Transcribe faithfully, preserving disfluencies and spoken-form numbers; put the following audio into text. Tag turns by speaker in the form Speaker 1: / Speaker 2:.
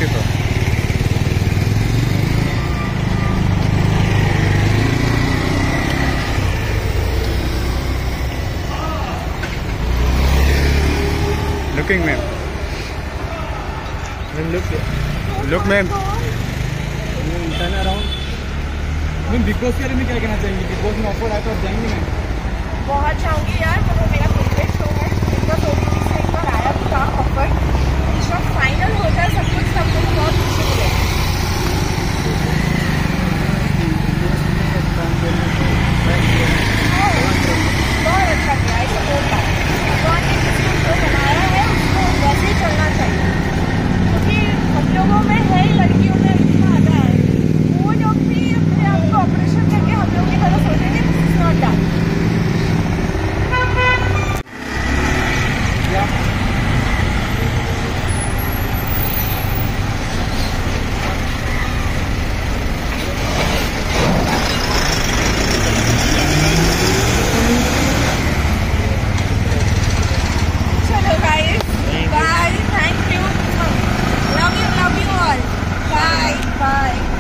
Speaker 1: beautiful. Looking, ma'am. Look, look, ma'am.
Speaker 2: Turn around. Ma'am Bigg Boss के बारे में क्या कहना चाहेंगे? बिग बॉस में ऑफर आया तो आप जाएंगे मैम?
Speaker 3: बहुत चाहूँगी यार, तो वो मेरा फेवरेट शो है। बिग बॉस ओटीटी से एक बार आया भी था ऑफर। इस बार फाइनल हो जाए सब कुछ, तब मुझे बहुत खुशी मिलेगी। बहुत अच्छा किया, ऐसा बोलता है भगवान ने जिसको शो बनाया है उसको वैसे ही चलना चाहिए, क्योंकि हम लोगों में है, लड़कियों में इतना आता है। वो लोग भी अपने आप को ऑपरेशन करके हम लोग की तरह सोचेंगे दिस इज नॉट डन। चलो guys, bye, thank you, love you love you all, bye bye.